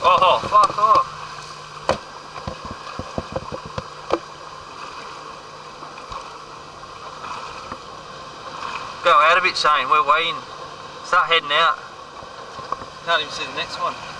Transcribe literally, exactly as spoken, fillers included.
Oh, fuck off. Go out a bit, Shane. We're waiting. Start heading out. Can't even see the next one.